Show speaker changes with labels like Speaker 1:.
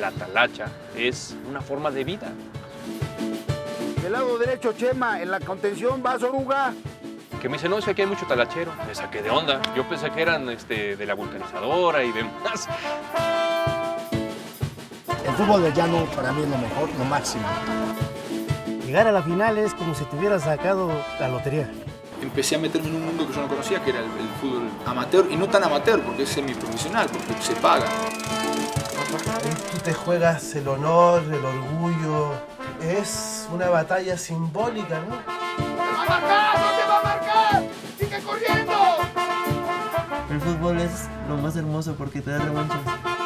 Speaker 1: la talacha es una forma de vida.
Speaker 2: Del lado derecho, Chema, en la contención va Oruga.
Speaker 1: Que me dice, no, es que aquí hay mucho talachero. Me saqué de onda. Yo pensé que eran de la vulcanizadora y demás.
Speaker 3: El fútbol de llano para mí es lo mejor, lo máximo.
Speaker 4: Llegar a la final es como si te hubieras sacado la lotería.
Speaker 5: Empecé a meterme en un mundo que yo no conocía, que era el fútbol amateur, y no tan amateur, porque es semiprofesional, porque se paga.
Speaker 6: Ahí tú te juegas el honor, el orgullo. Es una batalla simbólica, ¿no?
Speaker 2: ¡Te va a marcar! ¡No te va a marcar! ¡Sigue corriendo!
Speaker 7: El fútbol es lo más hermoso porque te da revanchas.